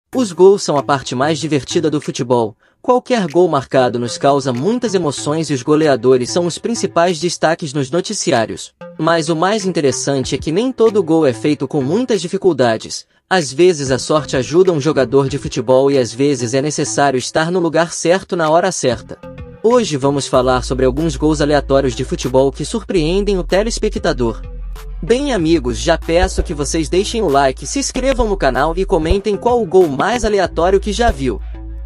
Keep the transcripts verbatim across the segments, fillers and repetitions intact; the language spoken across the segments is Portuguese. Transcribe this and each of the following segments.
Os gols são a parte mais divertida do futebol. Qualquer gol marcado nos causa muitas emoções e os goleadores são os principais destaques nos noticiários. Mas o mais interessante é que nem todo gol é feito com muitas dificuldades. Às vezes a sorte ajuda um jogador de futebol e às vezes é necessário estar no lugar certo na hora certa. Hoje vamos falar sobre alguns gols aleatórios de futebol que surpreendem o telespectador. Bem, amigos, já peço que vocês deixem o like, se inscrevam no canal e comentem qual o gol mais aleatório que já viu.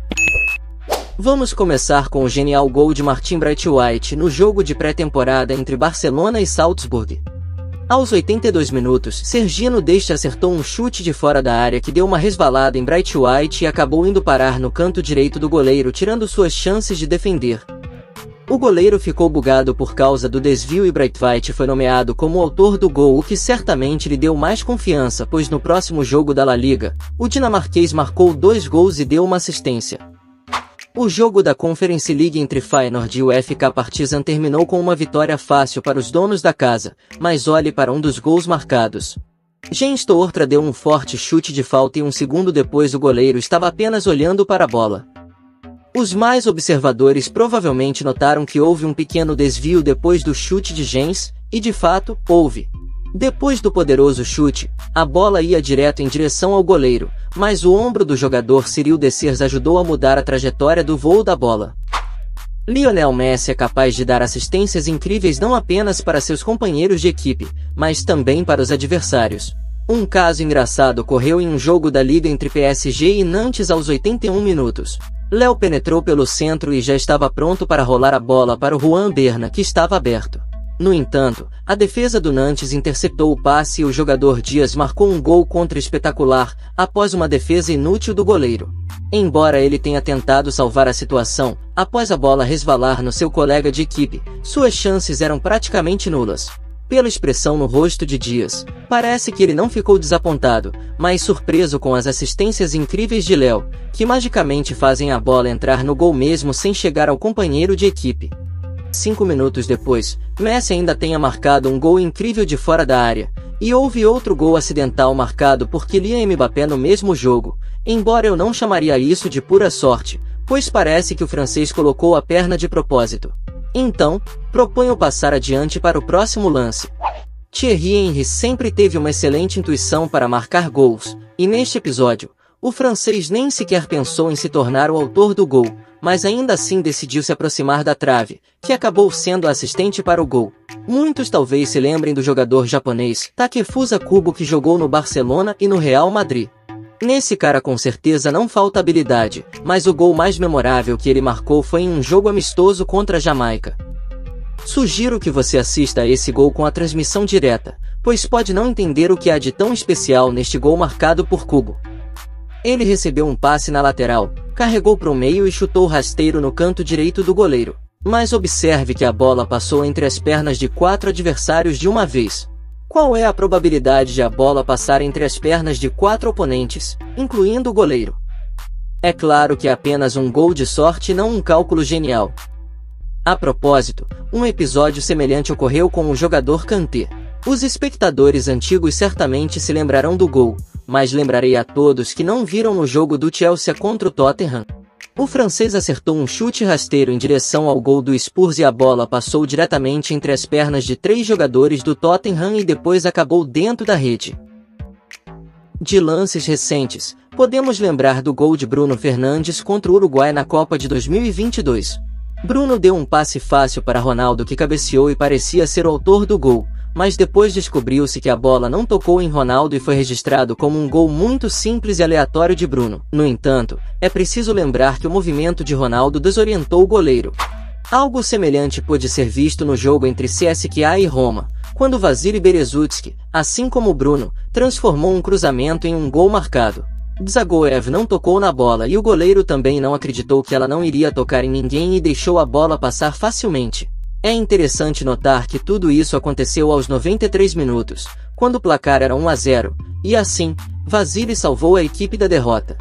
Vamos começar com o genial gol de Martin Braithwaite no jogo de pré-temporada entre Barcelona e Salzburg. Aos oitenta e dois minutos, Sergino Deste acertou um chute de fora da área que deu uma resvalada em Braithwaite e acabou indo parar no canto direito do goleiro, tirando suas chances de defender. O goleiro ficou bugado por causa do desvio e Braithwaite foi nomeado como o autor do gol, o que certamente lhe deu mais confiança, pois no próximo jogo da La Liga, o dinamarquês marcou dois gols e deu uma assistência. O jogo da Conference League entre Feyenoord e o F K Partizan terminou com uma vitória fácil para os donos da casa, mas olhe para um dos gols marcados. Jens Toortra deu um forte chute de falta e um segundo depois o goleiro estava apenas olhando para a bola. Os mais observadores provavelmente notaram que houve um pequeno desvio depois do chute de Jens, e de fato, houve. Depois do poderoso chute, a bola ia direto em direção ao goleiro, mas o ombro do jogador Cyril Dessers ajudou a mudar a trajetória do voo da bola. Lionel Messi é capaz de dar assistências incríveis não apenas para seus companheiros de equipe, mas também para os adversários. Um caso engraçado ocorreu em um jogo da Liga entre P S G e Nantes aos oitenta e um minutos. Léo penetrou pelo centro e já estava pronto para rolar a bola para o Juan Berna, que estava aberto. No entanto, a defesa do Nantes interceptou o passe e o jogador Dias marcou um gol contra espetacular, após uma defesa inútil do goleiro. Embora ele tenha tentado salvar a situação, após a bola resvalar no seu colega de equipe, suas chances eram praticamente nulas. Pela expressão no rosto de Dias, parece que ele não ficou desapontado, mas surpreso com as assistências incríveis de Léo, que magicamente fazem a bola entrar no gol mesmo sem chegar ao companheiro de equipe. Cinco minutos depois, Messi ainda tenha marcado um gol incrível de fora da área, e houve outro gol acidental marcado por Kylian Mbappé no mesmo jogo, embora eu não chamaria isso de pura sorte, pois parece que o francês colocou a perna de propósito. Então, proponho passar adiante para o próximo lance. Thierry Henry sempre teve uma excelente intuição para marcar gols, e neste episódio, o francês nem sequer pensou em se tornar o autor do gol, mas ainda assim decidiu se aproximar da trave, que acabou sendo assistente para o gol. Muitos talvez se lembrem do jogador japonês Takefusa Kubo, que jogou no Barcelona e no Real Madrid. Nesse cara com certeza não falta habilidade, mas o gol mais memorável que ele marcou foi em um jogo amistoso contra a Jamaica. Sugiro que você assista a esse gol com a transmissão direta, pois pode não entender o que há de tão especial neste gol marcado por Kubo. Ele recebeu um passe na lateral, carregou para o meio e chutou rasteiro no canto direito do goleiro. Mas observe que a bola passou entre as pernas de quatro adversários de uma vez. Qual é a probabilidade de a bola passar entre as pernas de quatro oponentes, incluindo o goleiro? É claro que é apenas um gol de sorte e não um cálculo genial. A propósito, um episódio semelhante ocorreu com o jogador Kanté. Os espectadores antigos certamente se lembrarão do gol, mas lembrarei a todos que não viram no jogo do Chelsea contra o Tottenham. O francês acertou um chute rasteiro em direção ao gol do Spurs e a bola passou diretamente entre as pernas de três jogadores do Tottenham e depois acabou dentro da rede. De lances recentes, podemos lembrar do gol de Bruno Fernandes contra o Uruguai na Copa de dois mil e vinte e dois. Bruno deu um passe fácil para Ronaldo, que cabeceou e parecia ser o autor do gol, mas depois descobriu-se que a bola não tocou em Ronaldo e foi registrado como um gol muito simples e aleatório de Bruno. No entanto, é preciso lembrar que o movimento de Ronaldo desorientou o goleiro. Algo semelhante pôde ser visto no jogo entre C S K A e Roma, quando Vasilij Berezutski, assim como Bruno, transformou um cruzamento em um gol marcado. Dzagoev não tocou na bola e o goleiro também não acreditou que ela não iria tocar em ninguém e deixou a bola passar facilmente. É interessante notar que tudo isso aconteceu aos noventa e três minutos, quando o placar era um a zero, e assim, Vasilij salvou a equipe da derrota.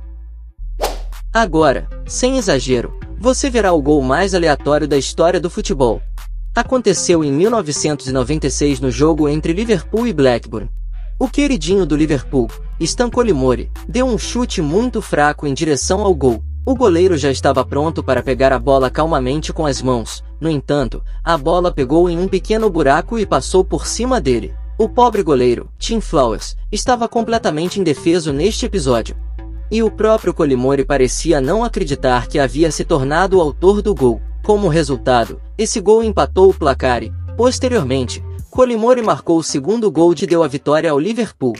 Agora, sem exagero, você verá o gol mais aleatório da história do futebol. Aconteceu em mil novecentos e noventa e seis no jogo entre Liverpool e Blackburn. O queridinho do Liverpool, Stan Collymore deu um chute muito fraco em direção ao gol. O goleiro já estava pronto para pegar a bola calmamente com as mãos. No entanto, a bola pegou em um pequeno buraco e passou por cima dele. O pobre goleiro, Tim Flowers, estava completamente indefeso neste episódio. E o próprio Collymore parecia não acreditar que havia se tornado o autor do gol. Como resultado, esse gol empatou o placar e, posteriormente, Collymore marcou o segundo gol e deu a vitória ao Liverpool.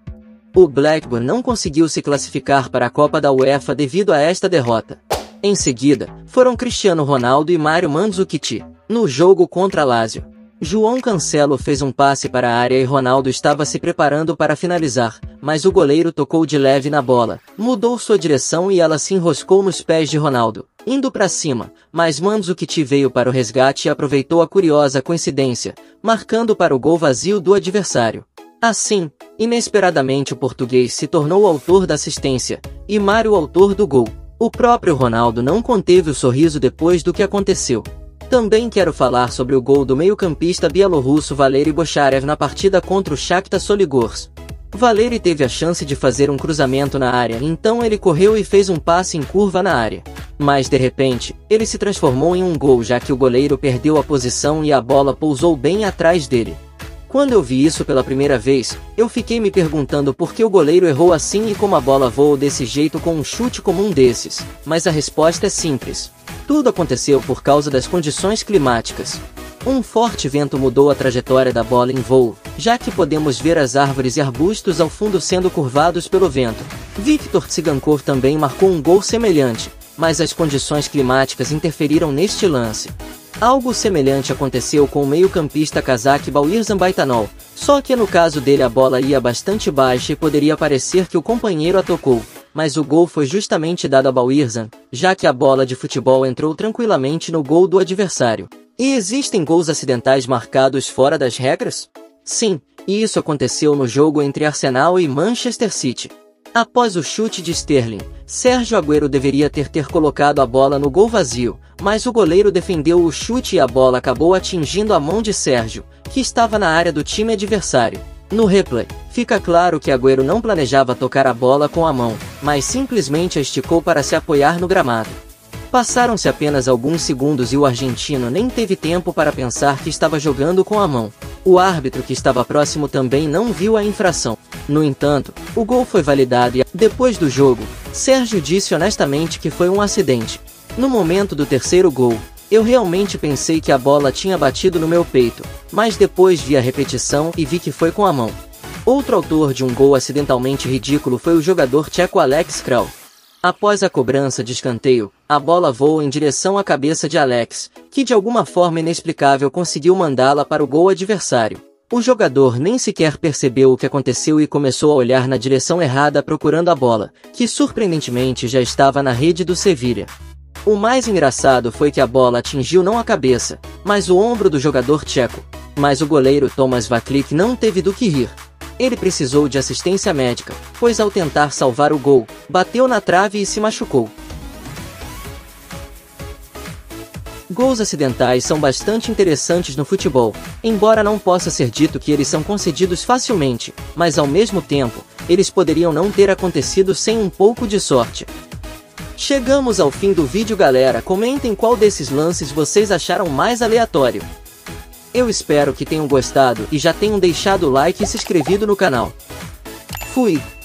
O Blackburn não conseguiu se classificar para a Copa da UEFA devido a esta derrota. Em seguida, foram Cristiano Ronaldo e Mario Mandzukic, no jogo contra Lazio. João Cancelo fez um passe para a área e Ronaldo estava se preparando para finalizar, mas o goleiro tocou de leve na bola, mudou sua direção e ela se enroscou nos pés de Ronaldo, indo para cima, mas Mandzukic veio para o resgate e aproveitou a curiosa coincidência, marcando para o gol vazio do adversário. Assim, inesperadamente o português se tornou o autor da assistência, e Mário o autor do gol. O próprio Ronaldo não conteve o sorriso depois do que aconteceu. Também quero falar sobre o gol do meio-campista bielorrusso Valery Bocharev na partida contra o Shakhtar Soligorsk. Valery teve a chance de fazer um cruzamento na área, então ele correu e fez um passe em curva na área. Mas de repente, ele se transformou em um gol já que o goleiro perdeu a posição e a bola pousou bem atrás dele. Quando eu vi isso pela primeira vez, eu fiquei me perguntando por que o goleiro errou assim e como a bola voou desse jeito com um chute comum desses. Mas a resposta é simples. Tudo aconteceu por causa das condições climáticas. Um forte vento mudou a trajetória da bola em voo, já que podemos ver as árvores e arbustos ao fundo sendo curvados pelo vento. Viktor Tsigankov também marcou um gol semelhante, mas as condições climáticas interferiram neste lance. Algo semelhante aconteceu com o meio-campista cazaque Bauirzhan Baitanol, só que no caso dele a bola ia bastante baixa e poderia parecer que o companheiro a tocou, mas o gol foi justamente dado a Bauirzhan, já que a bola de futebol entrou tranquilamente no gol do adversário. E existem gols acidentais marcados fora das regras? Sim, e isso aconteceu no jogo entre Arsenal e Manchester City. Após o chute de Sterling, Sérgio Agüero deveria ter ter colocado a bola no gol vazio, mas o goleiro defendeu o chute e a bola acabou atingindo a mão de Sérgio, que estava na área do time adversário. No replay, fica claro que Agüero não planejava tocar a bola com a mão, mas simplesmente a esticou para se apoiar no gramado. Passaram-se apenas alguns segundos e o argentino nem teve tempo para pensar que estava jogando com a mão. O árbitro que estava próximo também não viu a infração. No entanto, o gol foi validado e, depois do jogo, Sérgio disse honestamente que foi um acidente. No momento do terceiro gol, eu realmente pensei que a bola tinha batido no meu peito, mas depois vi a repetição e vi que foi com a mão. Outro autor de um gol acidentalmente ridículo foi o jogador tcheco Alex Kral. Após a cobrança de escanteio, a bola voou em direção à cabeça de Alex, que de alguma forma inexplicável conseguiu mandá-la para o gol adversário. O jogador nem sequer percebeu o que aconteceu e começou a olhar na direção errada procurando a bola, que surpreendentemente já estava na rede do Sevilha. O mais engraçado foi que a bola atingiu não a cabeça, mas o ombro do jogador tcheco. Mas o goleiro Tomáš Vaclík não teve do que rir. Ele precisou de assistência médica, pois ao tentar salvar o gol, bateu na trave e se machucou. Gols acidentais são bastante interessantes no futebol, embora não possa ser dito que eles são concedidos facilmente, mas ao mesmo tempo, eles poderiam não ter acontecido sem um pouco de sorte. Chegamos ao fim do vídeo, galera. Comentem qual desses lances vocês acharam mais aleatório. Eu espero que tenham gostado e já tenham deixado o like e se inscrevido no canal. Fui!